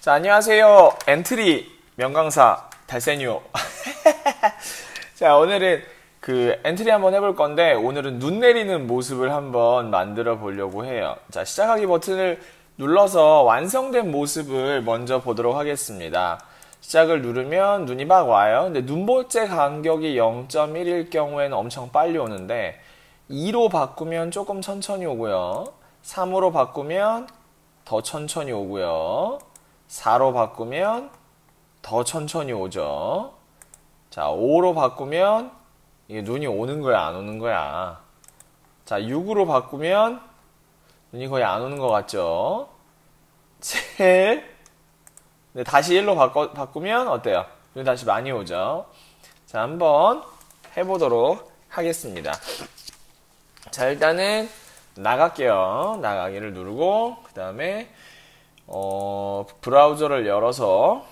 자, 안녕하세요. 엔트리 명강사 달세뉴. 자, 오늘은 엔트리 한번 해볼 건데, 오늘은 눈 내리는 모습을 한번 만들어 보려고 해요. 자, 시작하기 버튼을 눌러서 완성된 모습을 먼저 보도록 하겠습니다. 시작을 누르면 눈이 막 와요. 근데 눈볼째 간격이 0.1일 경우에는 엄청 빨리 오는데, 2로 바꾸면 조금 천천히 오고요. 3으로 바꾸면 더 천천히 오고요. 4로 바꾸면 더 천천히 오죠. 자, 5로 바꾸면 이게 눈이 오는 거야, 안 오는 거야. 자, 6으로 바꾸면 눈이 거의 안 오는 것 같죠. 7. 네, 다시 1로 바꾸면 어때요? 눈이 다시 많이 오죠. 자, 한번 해보도록 하겠습니다. 자, 일단은 나갈게요. 나가기를 누르고 그 다음에 브라우저를 열어서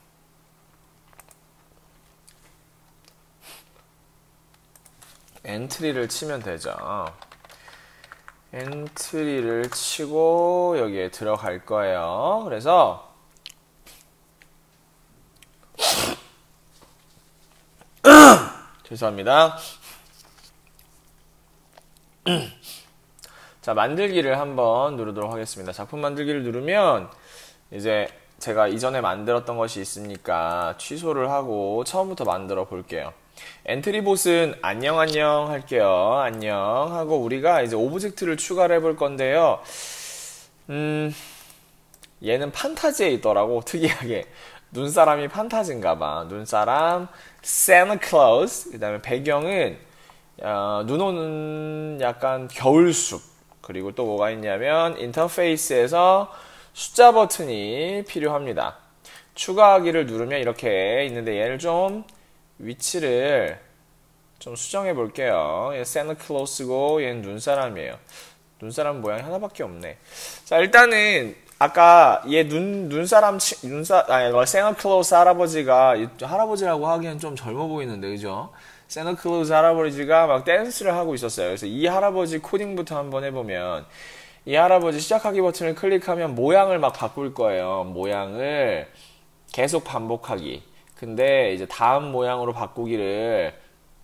엔트리를 치면 되죠. 엔트리를 치고 여기에 들어갈 거예요. 그래서 죄송합니다. 자, 만들기를 한번 누르도록 하겠습니다. 작품 만들기를 누르면 이제 제가 이전에 만들었던 것이 있으니까 취소를 하고 처음부터 만들어 볼게요. 엔트리봇은 안녕 할게요. 안녕 하고 우리가 이제 오브젝트를 추가를 해볼 건데요. 얘는 판타지에 있더라고. 특이하게 눈사람이 판타지인가봐. 눈사람 Santa Claus. 그 다음에 배경은 눈 오는 약간 겨울숲. 그리고 또 뭐가 있냐면 인터페이스에서 숫자 버튼이 필요합니다. 추가하기를 누르면 이렇게 있는데 얘를 좀 위치를 좀 수정해 볼게요. 얘 세나클로스고 얘는 눈사람이에요. 눈사람 모양이 하나밖에 없네. 자, 일단은 아까 얘 세나클로스 할아버지가 할아버지라고 하기엔 좀 젊어 보이는데 그죠? 세나클로스 할아버지가 막 댄스를 하고 있었어요. 그래서 이 할아버지 코딩부터 한번 해보면 이 할아버지 시작하기 버튼을 클릭하면 모양을 막 바꿀 거예요. 모양을 계속 반복하기. 근데 이제 다음 모양으로 바꾸기를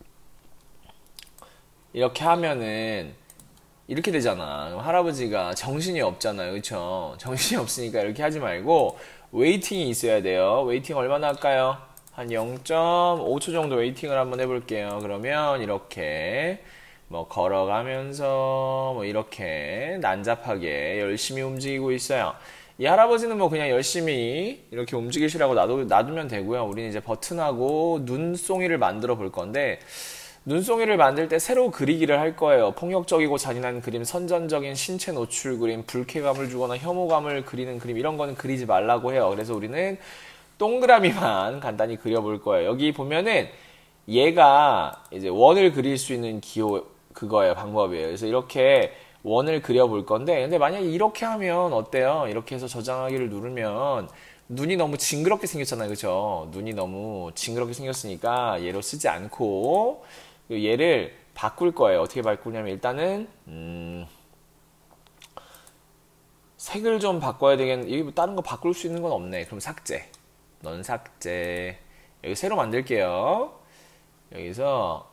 이렇게 하면은 이렇게 되잖아. 할아버지가 정신이 없잖아요. 그쵸? 정신이 없으니까 이렇게 하지 말고 웨이팅이 있어야 돼요. 웨이팅 얼마나 할까요? 한 0.5초 정도 웨이팅을 한번 해볼게요. 그러면 이렇게 뭐 걸어가면서 뭐 이렇게 난잡하게 열심히 움직이고 있어요. 이 할아버지는 뭐 그냥 열심히 이렇게 움직이시라고 놔두면 되고요. 우리는 이제 버튼하고 눈송이를 만들어 볼 건데 눈송이를 만들 때 새로 그리기를 할 거예요. 폭력적이고 잔인한 그림, 선전적인 신체 노출 그림, 불쾌감을 주거나 혐오감을 그리는 그림 이런 거는 그리지 말라고 해요. 그래서 우리는 동그라미만 간단히 그려볼 거예요. 여기 보면은 얘가 이제 원을 그릴 수 있는 그거예요. 방법이에요. 그래서 이렇게 원을 그려볼 건데, 근데 만약에 이렇게 하면 어때요? 이렇게 해서 저장하기를 누르면 눈이 너무 징그럽게 생겼잖아요. 그쵸? 눈이 너무 징그럽게 생겼으니까 얘로 쓰지 않고 얘를 바꿀 거예요. 어떻게 바꾸냐면 일단은 색을 좀 바꿔야 되겠는데 여기 다른 거 바꿀 수 있는 건 없네. 그럼 삭제. 넌 삭제. 여기 새로 만들게요. 여기서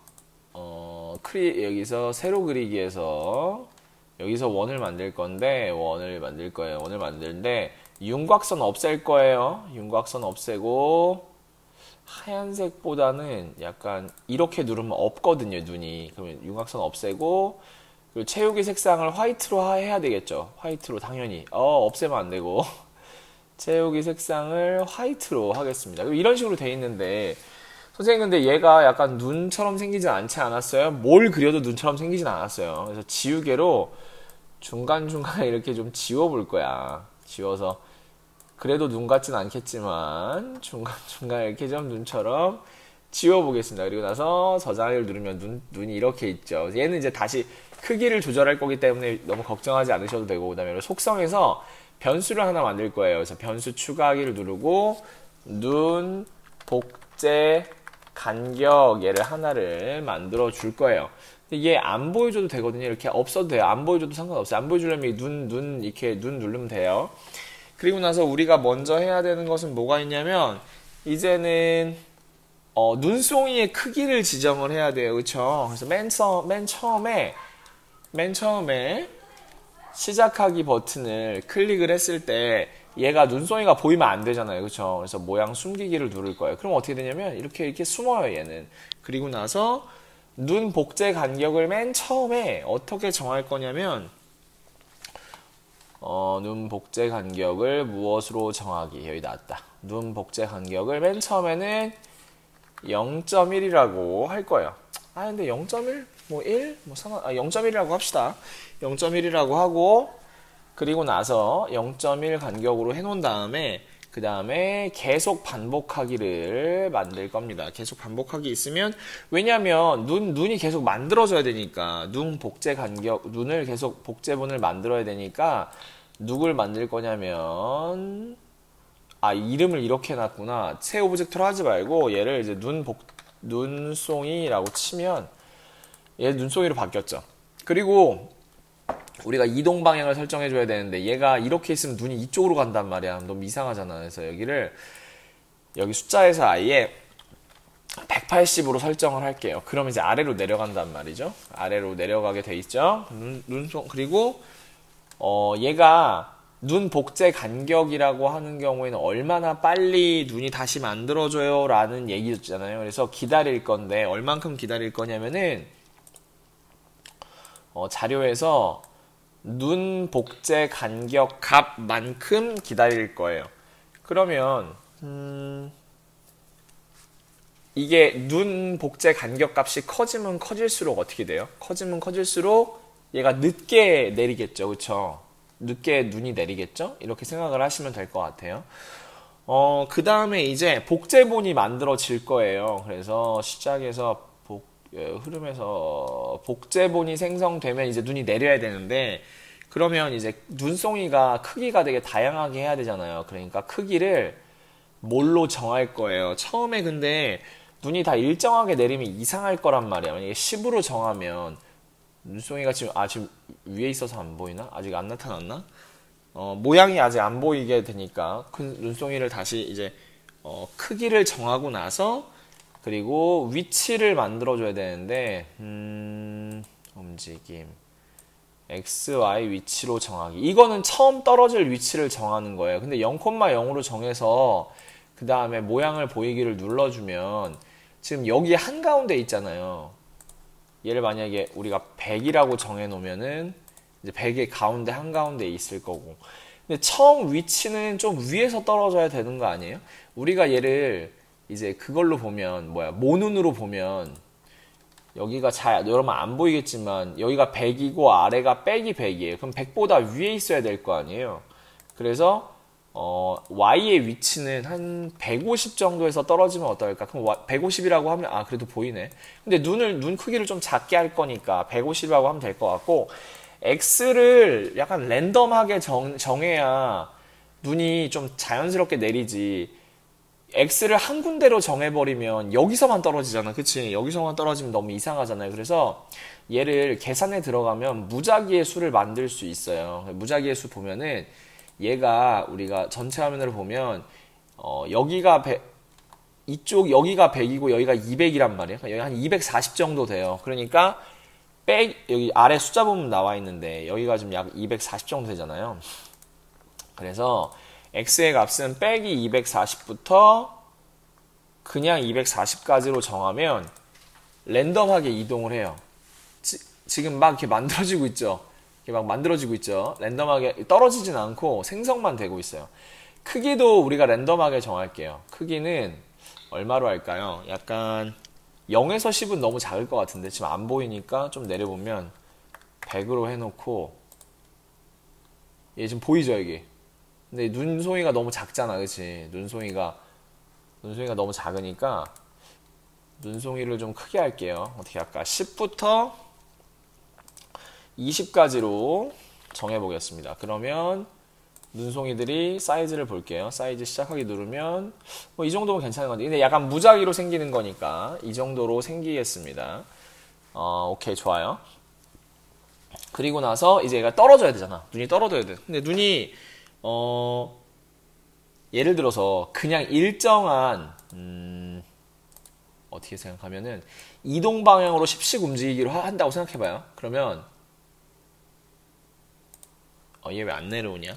여기서 새로 그리기에서 여기서 원을 만들 건데 원을 만들 거예요. 원을 만드는데 윤곽선 없앨 거예요. 윤곽선 없애고 하얀색보다는 약간 이렇게 누르면 없거든요. 눈이. 그러면 윤곽선 없애고 그리고 채우기 색상을 화이트로 해야 되겠죠. 화이트로 당연히. 없애면 안 되고 채우기 색상을 화이트로 하겠습니다. 이런 식으로 돼 있는데 선생님 근데 얘가 약간 눈처럼 생기진 않지 않았어요? 뭘 그려도 눈처럼 생기진 않았어요. 그래서 지우개로 중간중간에 이렇게 좀 지워볼 거야. 지워서 그래도 눈 같진 않겠지만 중간중간에 이렇게 좀 눈처럼 지워보겠습니다. 그리고 나서 저장을 누르면 눈이 이렇게 있죠. 얘는 이제 다시 크기를 조절할 거기 때문에 너무 걱정하지 않으셔도 되고 그 다음에 속성에서 변수를 하나 만들 거예요. 그래서 변수 추가하기를 누르고 눈, 복제, 간격 얘를 하나를 만들어 줄 거예요. 근데 얘 안 보여줘도 되거든요. 이렇게 없어도 돼요. 안 보여줘도 상관없어요. 안 보여주려면 눈 이렇게 눈 누르면 돼요. 그리고 나서 우리가 먼저 해야 되는 것은 뭐가 있냐면 이제는 눈송이의 크기를 지정을 해야 돼요. 그쵸? 그래서 맨 처음에 시작하기 버튼을 클릭을 했을 때 얘가 눈송이가 보이면 안 되잖아요. 그쵸? 그래서 모양 숨기기를 누를 거예요. 그럼 어떻게 되냐면 이렇게 숨어요, 얘는. 그리고 나서 눈 복제 간격을 맨 처음에 어떻게 정할 거냐면 눈 복제 간격을 무엇으로 정하기. 여기 나왔다. 눈 복제 간격을 맨 처음에는 0.1이라고 할 거예요. 근데 0.1? 뭐 1? 0.1이라고 합시다. 0.1이라고 하고, 그리고 나서 0.1 간격으로 해놓은 다음에, 그 다음에 계속 반복하기를 만들 겁니다. 계속 반복하기 있으면, 왜냐면, 눈이 계속 만들어져야 되니까, 눈 복제 간격, 눈을 계속 복제본을 만들어야 되니까, 누굴 만들 거냐면, 이름을 이렇게 해놨구나. 새 오브젝트로 하지 말고, 얘를 이제 눈송이라고 치면, 얘 눈송이로 바뀌었죠. 그리고, 우리가 이동 방향을 설정해줘야 되는데 얘가 이렇게 있으면 눈이 이쪽으로 간단 말이야. 너무 이상하잖아. 그래서 여기 숫자에서 아예 180으로 설정을 할게요. 그럼 이제 아래로 내려간단 말이죠. 아래로 내려가게 돼 있죠. 그리고 얘가 눈 복제 간격이라고 하는 경우에는 얼마나 빨리 눈이 다시 만들어져요 라는 얘기였잖아요. 그래서 기다릴 건데 얼만큼 기다릴 거냐면은 자료에서 눈 복제 간격 값만큼 기다릴 거예요. 그러면 이게 눈 복제 간격 값이 커지면 커질수록 어떻게 돼요? 커지면 커질수록 얘가 늦게 내리겠죠. 그쵸? 늦게 눈이 내리겠죠? 이렇게 생각을 하시면 될 것 같아요. 그 다음에 이제 복제본이 만들어질 거예요. 그래서 시작에서 흐름에서 복제본이 생성되면 이제 눈이 내려야 되는데 그러면 이제 눈송이가 크기가 되게 다양하게 해야 되잖아요. 그러니까 크기를 뭘로 정할 거예요. 처음에 근데 눈이 다 일정하게 내리면 이상할 거란 말이야. 만약에 10으로 정하면 눈송이가 지금 위에 있어서 안 보이나? 아직 안 나타났나? 모양이 아직 안 보이게 되니까 눈송이를 다시 이제 크기를 정하고 나서 그리고 위치를 만들어줘야 되는데 움직임 x, y 위치로 정하기. 이거는 처음 떨어질 위치를 정하는 거예요. 근데 0,0으로 정해서 그 다음에 모양을 보이기를 눌러주면 지금 여기 한가운데 있잖아요. 얘를 만약에 우리가 100이라고 정해놓으면은 이제 100의 가운데 한가운데 있을 거고. 근데 처음 위치는 좀 위에서 떨어져야 되는 거 아니에요? 우리가 얘를 이제 그걸로 보면 모눈으로 보면 여기가 여러분 안 보이겠지만 여기가 100이고 아래가 백이 100이에요. 그럼 100보다 위에 있어야 될 거 아니에요. 그래서 y의 위치는 한 150 정도에서 떨어지면 어떨까? 그럼 150이라고 하면 그래도 보이네. 근데 눈 크기를 좀 작게 할 거니까 150이라고 하면 될 것 같고 x를 약간 랜덤하게 정해야 눈이 좀 자연스럽게 내리지. x를 한 군데로 정해버리면 여기서만 떨어지잖아. 그치? 여기서만 떨어지면 너무 이상하잖아요. 그래서 얘를 계산에 들어가면 무작위의 수를 만들 수 있어요. 무작위의 수 보면은 얘가 우리가 전체 화면으로 보면 여기가 여기가 100이고 여기가 200이란 말이에요. 여기 한 240 정도 돼요. 그러니까 여기 아래 숫자 보면 나와 있는데 여기가 지금 약 240 정도 되잖아요. 그래서 x의 값은 빼기 240부터 그냥 240까지로 정하면 랜덤하게 이동을 해요. 지금 막 이렇게 만들어지고 있죠. 이렇게 막 만들어지고 있죠. 랜덤하게 떨어지진 않고 생성만 되고 있어요. 크기도 우리가 랜덤하게 정할게요. 크기는 얼마로 할까요? 약간 0에서 10은 너무 작을 것 같은데 지금 안 보이니까 좀 내려보면 100으로 해놓고 얘 지금 보이죠 여기? 근데 눈송이가 너무 작잖아, 그치? 눈송이가 너무 작으니까 눈송이를 좀 크게 할게요. 어떻게 할까? 10부터 20까지로 정해보겠습니다. 그러면 눈송이들이 사이즈를 볼게요. 사이즈 시작하기 누르면 이 정도면 괜찮은 건데 근데 약간 무작위로 생기는 거니까 이 정도로 생기겠습니다. 오케이, 좋아요. 그리고 나서 이제 얘가 떨어져야 되잖아. 눈이 떨어져야 돼. 근데 눈이 예를 들어서 그냥 일정한 어떻게 생각하면은 이동 방향으로 10씩 움직이기로 한다고 생각해봐요. 그러면 얘 왜 안 내려오냐?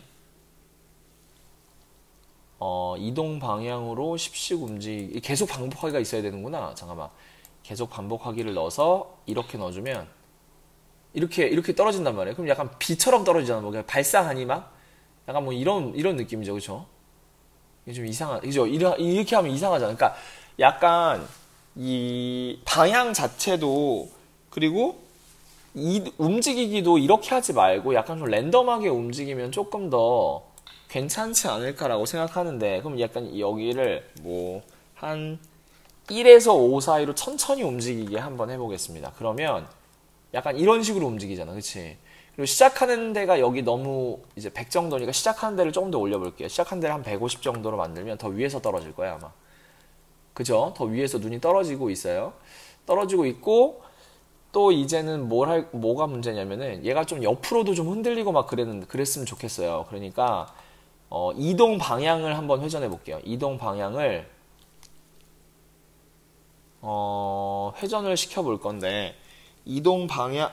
이동 방향으로 10씩 움직이기 계속 반복하기가 있어야 되는구나. 잠깐만. 계속 반복하기를 넣어서 이렇게 넣어주면 이렇게 떨어진단 말이에요. 그럼 약간 비처럼 떨어지잖아. 뭐 그냥 발상하니 막 약간 뭐 이런 느낌이죠, 그렇죠? 이게 좀 그죠? 이렇게 하면 이상하잖아. 그러니까 약간 이 방향 자체도 그리고 이 움직이기도 이렇게 하지 말고 약간 좀 랜덤하게 움직이면 조금 더 괜찮지 않을까라고 생각하는데 그럼 약간 여기를 뭐 한 1에서 5 사이로 천천히 움직이게 한번 해보겠습니다. 그러면 약간 이런 식으로 움직이잖아, 그치? 그리고 시작하는 데가 여기 너무 이제 100 정도니까 시작하는 데를 조금 더 올려볼게요. 시작하는 데를 한 150 정도로 만들면 더 위에서 떨어질 거야, 아마. 그죠? 더 위에서 눈이 떨어지고 있어요. 떨어지고 있고, 또 이제는 뭐가 문제냐면은 얘가 좀 옆으로도 좀 흔들리고 막 그랬으면 좋겠어요. 그러니까, 이동 방향을 한번 회전해 볼게요. 이동 방향을, 회전을 시켜 볼 건데, 이동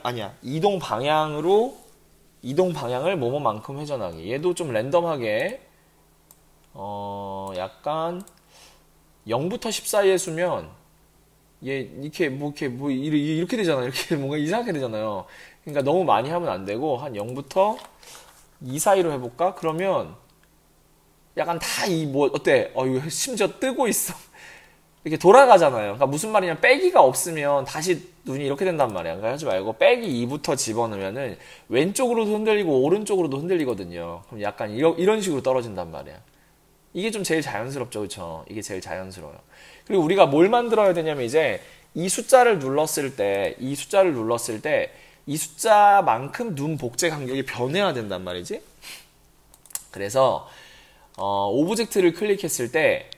방향을 뭐뭐만큼 회전하기. 얘도 좀 랜덤하게, 약간, 0부터 10 사이의 수면, 얘, 이렇게 되잖아요. 이렇게 뭔가 이상하게 되잖아요. 그러니까 너무 많이 하면 안 되고, 한 0부터 2 사이로 해볼까? 그러면, 약간 어때? 이거 심지어 뜨고 있어. 이렇게 돌아가잖아요. 그러니까 무슨 말이냐면 빼기가 없으면 다시 눈이 이렇게 된단 말이야. 그러니까 하지 말고 빼기 2부터 집어넣으면은 왼쪽으로도 흔들리고 오른쪽으로도 흔들리거든요. 그럼 약간 이런 식으로 떨어진단 말이야. 이게 좀 제일 자연스럽죠, 그렇죠? 이게 제일 자연스러워요. 그리고 우리가 뭘 만들어야 되냐면 이제 이 숫자를 눌렀을 때 이 숫자만큼 눈 복제 간격이 변해야 된단 말이지. 그래서 오브젝트를 클릭했을 때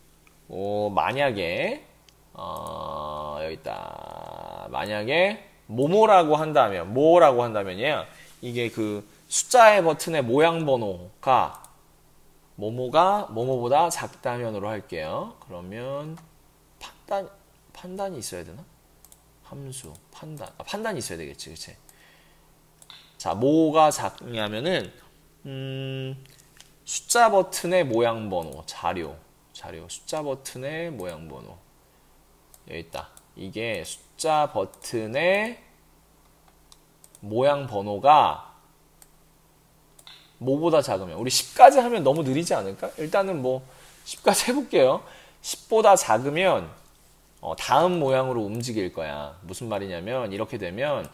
만약에 여기 있다. 만약에 뭐라고 한다면요. 이게 그 숫자의 버튼의 모양 번호가 뭐뭐보다 작다면으로 할게요. 그러면 판단이 있어야 되나? 함수 판단이 있어야 되겠지, 그치? 자, 뭐가 작냐면은 숫자 버튼의 모양 번호 자료 숫자 버튼의 모양 번호 여기 있다. 이게 숫자 버튼의 모양 번호가 뭐보다 작으면 우리 10까지 하면 너무 느리지 않을까? 일단은 뭐 10까지 해볼게요. 10보다 작으면 다음 모양으로 움직일 거야. 무슨 말이냐면 이렇게 되면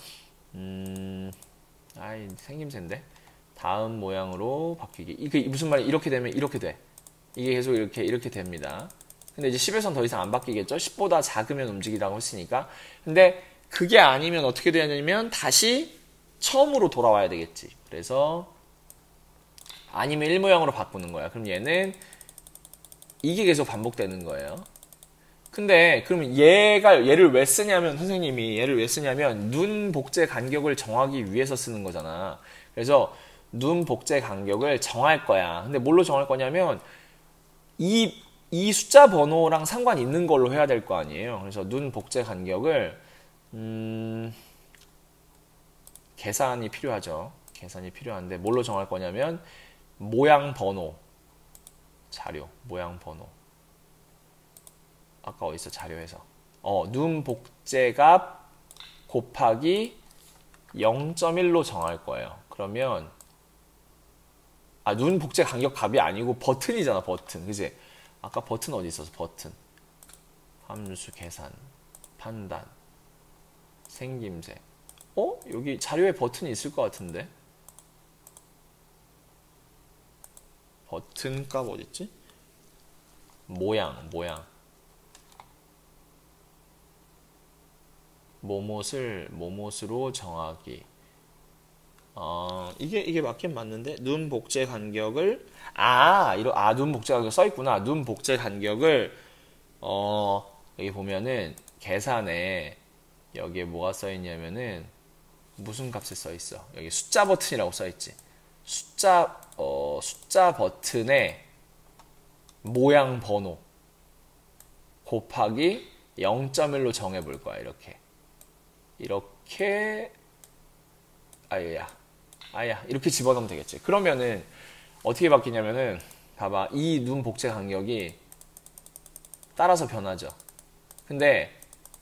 생김새인데 다음 모양으로 바뀌기. 이게 무슨 말이 이렇게 되면 이렇게 돼. 이게 계속 이렇게 됩니다. 근데 이제 10에선 더 이상 안 바뀌겠죠? 10보다 작으면 움직이라고 했으니까. 근데 그게 아니면 어떻게 되냐면 다시 처음으로 돌아와야 되겠지. 그래서 아니면 1모양으로 바꾸는 거야. 그럼 이게 계속 반복되는 거예요. 근데 그러면 얘를 왜 쓰냐면 선생님이 얘를 왜 쓰냐면 눈 복제 간격을 정하기 위해서 쓰는 거잖아. 그래서 눈 복제 간격을 정할 거야. 근데 뭘로 정할 거냐면 이 숫자 번호랑 상관 있는 걸로 해야 될 거 아니에요. 그래서 눈 복제 간격을 계산이 필요하죠. 계산이 필요한데 뭘로 정할 거냐면 모양 번호 자료 모양 번호 아까 어디서 자료에서 눈 복제값 곱하기 0.1로 정할 거예요. 그러면 눈 복제 간격 값이 아니고 버튼이잖아. 버튼, 그지? 아까 버튼 어디 있었어? 버튼 함수 계산 판단 생김새 여기 자료에 버튼이 있을 것 같은데 버튼 값 어딨지? 모양 뭐뭇으로 정하기. 이게 맞긴 맞는데 눈 복제 간격을 눈 복제 간격 써있구나. 눈 복제 간격을 여기 보면은 계산에 여기에 뭐가 써있냐면은 무슨 값이 써있어? 여기 숫자 버튼이라고 써있지. 숫자 버튼에 모양 번호 곱하기 0.1로 정해볼 거야. 이렇게 아야 이렇게 집어넣으면 되겠지. 그러면은 어떻게 바뀌냐면은 봐봐, 이 눈 복제 간격이 따라서 변하죠. 근데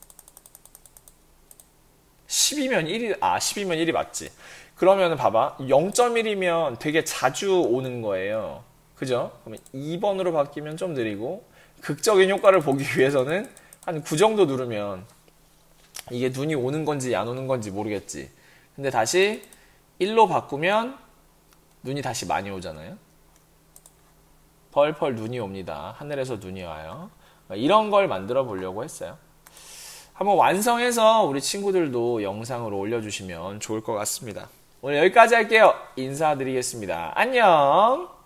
10이면 1이 맞지. 그러면은 봐봐, 0.1이면 되게 자주 오는 거예요. 그죠? 그러면 2번으로 바뀌면 좀 느리고, 극적인 효과를 보기 위해서는 한 9 정도 누르면 이게 눈이 오는 건지 안 오는 건지 모르겠지. 근데 다시 1로 바꾸면 눈이 다시 많이 오잖아요. 펄펄 눈이 옵니다. 하늘에서 눈이 와요. 이런 걸 만들어 보려고 했어요. 한번 완성해서 우리 친구들도 영상으로 올려주시면 좋을 것 같습니다. 오늘 여기까지 할게요. 인사드리겠습니다. 안녕!